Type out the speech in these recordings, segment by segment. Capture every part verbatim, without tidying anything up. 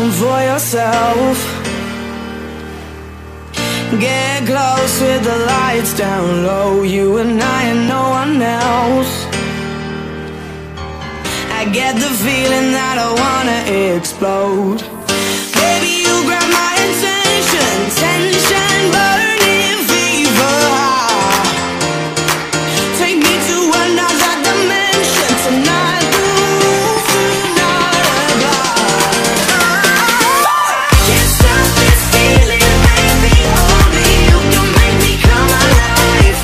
room for yourself. Get close with the lights down low, you and I and no one else. I get the feeling that I wanna explode. Baby, you grab my attention, tension burning, fever high. Take me to another dimension tonight. Move to another bar. I can't stop this feeling, baby. Only you can make me come alive.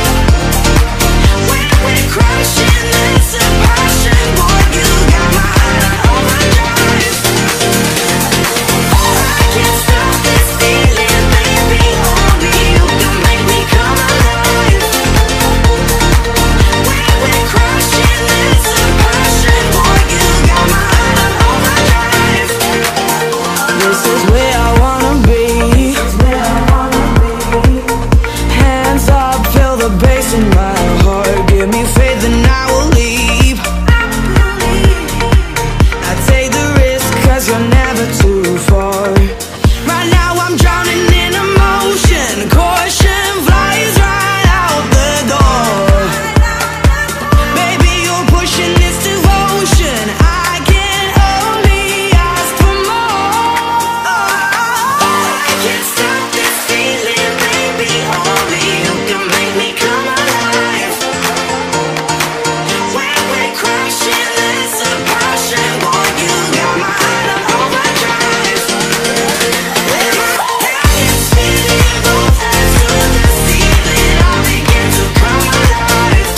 When we're crashing, there's a passion, boy. You got my heart on overdrive. I can't stop this feeling, baby. Only you can make me come alive. When we're crashing, there's a passion, boy. You got my heart on overdrive. This is where I wanna be. Hands up, feel the bass in my heart. Give me faith and I will leave. I take the risk cause you're never too far. Right now I'm drowning in emotion. Caution flies right out the door. Baby, you're pushing this devotion. I can only ask for more. I can't stop this feeling, baby. Only you can make me come alive. When we're crashing, there's a passion, boy. You got my heart on overdrive. When my head is spinning, both hands to the ceiling, I begin to come alive.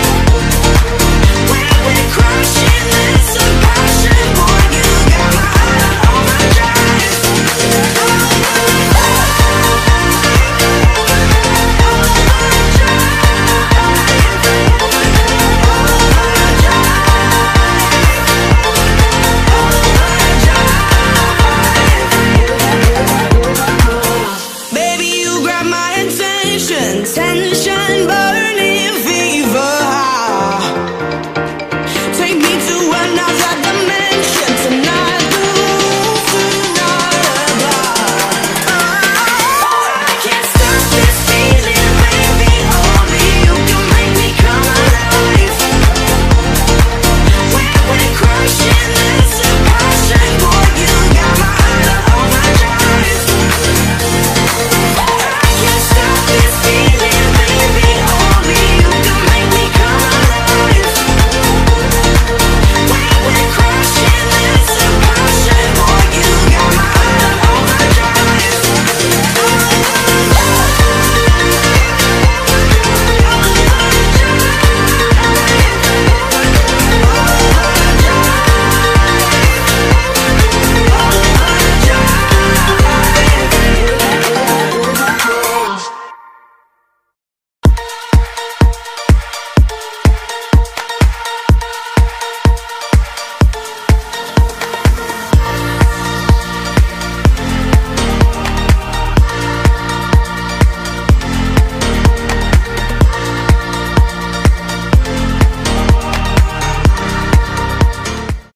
When we're crashing, there's a passion, boy. You got my heart on overdrive. Baby, you grab my attention, tension burning.